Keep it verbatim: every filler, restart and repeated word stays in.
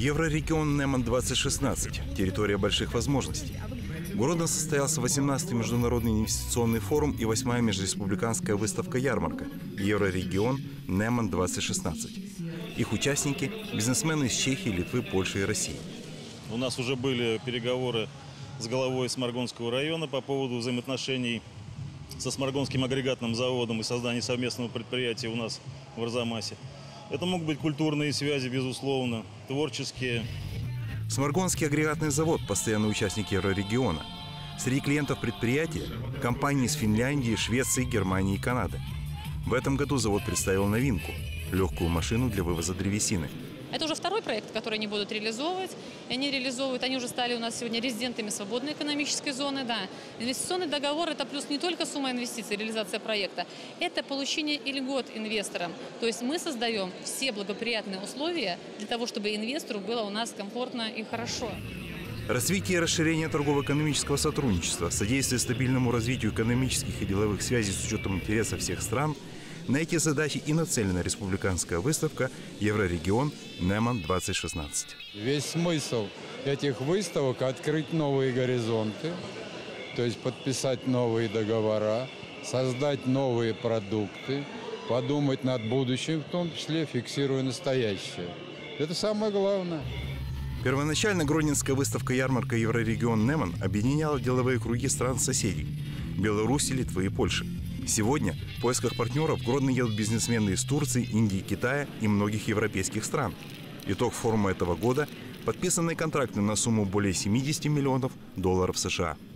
Еврорегион Неман двадцать шестнадцать. Территория больших возможностей. В Гродно состоялся восемнадцатый международный инвестиционный форум и восьмая межреспубликанская выставка-ярмарка «Еврорегион Неман двадцать шестнадцать». Их участники – бизнесмены из Чехии, Литвы, Польши и России. У нас уже были переговоры с главой Сморгонского района по поводу взаимоотношений со Сморгонским агрегатным заводом и создания совместного предприятия у нас в Арзамасе. Это могут быть культурные связи, безусловно, творческие. Сморгонский агрегатный завод – постоянный участник Еврорегиона. Среди клиентов предприятия – компании из Финляндии, Швеции, Германии и Канады. В этом году завод представил новинку – легкую машину для вывоза древесины. Это уже второй проект, который они будут реализовывать. И они реализовывают, они уже стали у нас сегодня резидентами свободной экономической зоны. Да. Инвестиционный договор – это плюс не только сумма инвестиций, реализация проекта, это получение и льгот инвесторам. То есть мы создаем все благоприятные условия для того, чтобы инвестору было у нас комфортно и хорошо. Развитие и расширение торгово-экономического сотрудничества, содействие стабильному развитию экономических и деловых связей с учетом интересов всех стран – на эти задачи и нацелена республиканская выставка «Еврорегион Неман двадцать шестнадцать». Весь смысл этих выставок – открыть новые горизонты, то есть подписать новые договора, создать новые продукты, подумать над будущим, в том числе фиксируя настоящее. Это самое главное. Первоначально Гродненская выставка-ярмарка «Еврорегион Неман» объединяла деловые круги стран-соседей – Беларуси, Литвы и Польши. Сегодня в поисках партнеров в Гродно едут бизнесмены из Турции, Индии, Китая и многих европейских стран. Итог форума этого года – подписанные контракты на сумму более семидесяти миллионов долларов США.